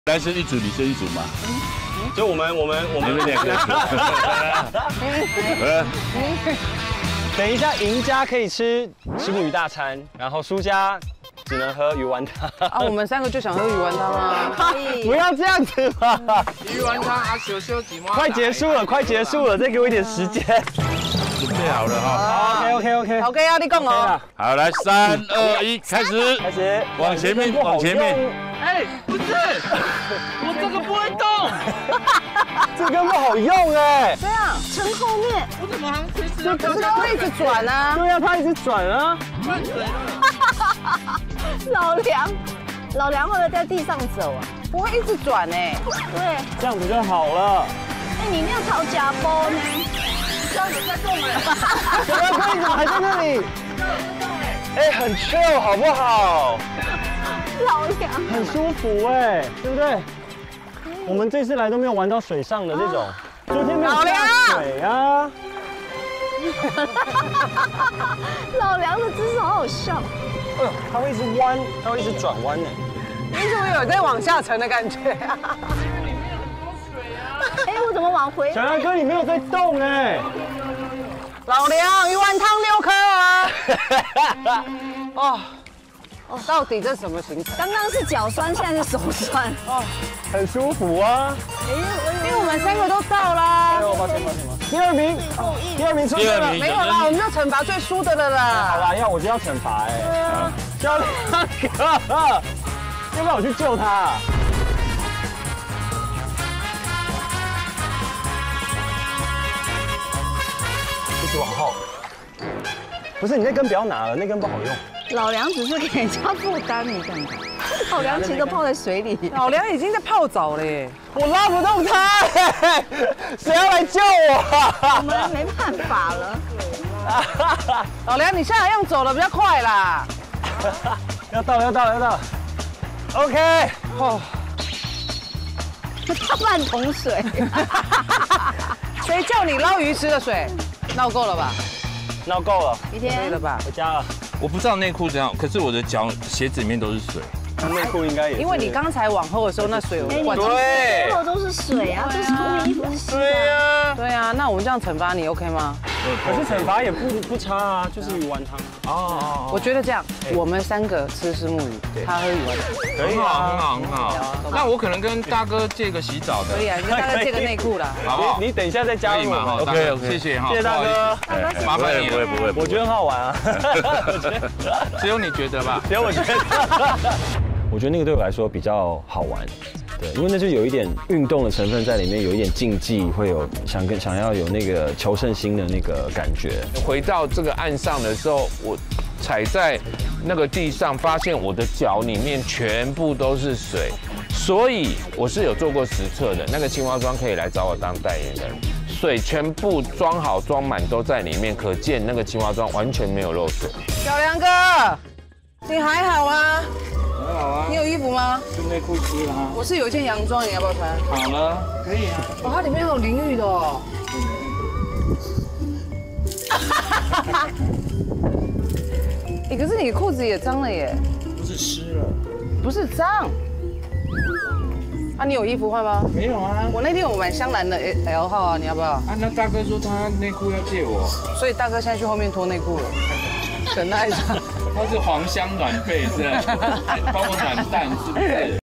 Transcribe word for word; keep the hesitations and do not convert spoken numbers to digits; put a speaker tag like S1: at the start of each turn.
S1: 男生一组，女生一组嘛。
S2: 就我们我们我们
S1: 两个。
S2: 等一下，赢家可以吃石目鱼大餐，然后输家只能喝鱼丸汤。
S3: 啊，我们三个就想喝鱼丸汤啊！
S2: 不要这样子嘛！
S4: 鱼丸汤啊，小小几毛。
S2: 快结束了，快结束了，再给我一点时间。
S1: 准备好了哈。
S2: OK OK OK。
S3: OK 啊，你讲哦。
S1: 好，来，三二一，开始。
S2: 开始。
S1: 往前面，往前面。
S4: 哎，不是，我这个不会动。
S2: 这根不好用哎。
S3: 这样撑后面。
S4: 我怎么好像随时
S3: 就可是它会一直转啊。
S2: 对啊，它一直转啊。
S4: 转水了。
S5: 老梁，老梁会不会在地上走啊？
S3: 不会一直转哎。
S5: 对。
S2: 这样子就好了。
S5: 哎，你没有炒假包呢？
S4: 这样子在动哎。
S2: 怎么可以？怎么还在那里？哎，很 chill 好不好？
S5: 老梁。
S2: 很舒服哎，对不对？我们这次来都没有玩到水上的这种，昨天没有下水啊。
S5: 老梁的姿势好好笑。
S2: 哎呦，它会一直弯，它会一直转弯呢。
S3: 你怎么有在往下沉的感觉啊？
S5: 哎，我怎么往回？
S2: 小杨哥，你没有在动哎。
S3: 老梁，鱼丸汤六颗啊！哦。到底这什么行程？
S5: 刚刚是脚酸，现在是手酸。
S2: 哦，很舒服啊。
S5: 哎，
S3: 因为我们三个都到啦。
S2: 哎呦，抱歉抱歉抱歉。第二名，第二名出现了。
S3: 没有啦，我们要惩罚最输的了啦。
S2: 好啦，要我就要惩罚哎。对啊。小亮哥，要不要我去救他？一直往后。不是，你那根不要拿了，那根不好用。
S5: 老梁只是给人家负担，你看看。老梁其实都泡在水里。
S3: 老梁已经在泡澡了耶，
S2: 我拉不动他，谁要来救我？
S5: 我们没办法了。
S3: 老梁，你现在用走的比较快啦。
S2: 要到了，要到了，要到了。OK， 哦。
S5: 他半桶水。
S3: 谁叫你捞鱼吃的水？闹够了吧？
S2: 闹够了，
S5: 一天
S3: 可以了吧？
S2: 回家了。
S1: 我不知道内裤怎样，可是我的脚鞋子里面都是水。
S2: 内裤应该也是。
S3: 因为你刚才往后的时候，那水有灌。
S5: 对，最后都是水啊，这是污衣服是湿的。
S2: 对啊。
S3: 对啊，那我们这样惩罚你 OK 吗？
S2: 可是惩罚也不不差啊，就是鱼丸汤。
S1: 哦，
S3: 我觉得这样，我们三个吃石目鱼，他喝鱼丸汤。
S1: 可以啊，很好很好。那我可能跟大哥借个洗澡的。
S3: 可以啊，你跟大哥借个内裤啦，
S1: 好不好？
S2: 你等一下再加入嘛。
S1: OK OK， 谢谢哈，
S2: 谢谢大哥。
S1: 麻烦你了。 不会不会，
S2: 我觉得很好玩啊。
S1: 只有你觉得吧？
S2: 只有我觉得。我觉得那个对我来说比较好玩，对，因为那就有一点运动的成分在里面，有一点竞技，会有想跟想要有那个求胜心的那个感觉。
S6: 回到这个岸上的时候，我踩在那个地上，发现我的脚里面全部都是水，所以我是有做过实测的。那个青蛙装可以来找我当代言人，水全部装好装满都在里面，可见那个青蛙装完全没有漏水。
S3: 小梁哥，你还好吗？
S4: 很好啊。
S3: 你有衣服吗？
S4: 就内裤湿了哈。
S3: 我是有一件洋装，你要不要穿？
S4: 好了，可以啊。
S3: 哦，它里面有淋浴的哦。哎，可是你裤子也脏了耶。
S4: 不是湿了。
S3: 不是脏。啊，你有衣服换吗？
S4: 没有啊。
S3: 我那天我买香兰的 L 号啊，你要不要？
S4: 啊，那大哥说他内裤要借我。
S3: 所以大哥现在去后面脱内裤了，等待一下。
S4: 他是黄香暖被是吧？帮我暖蛋是不是？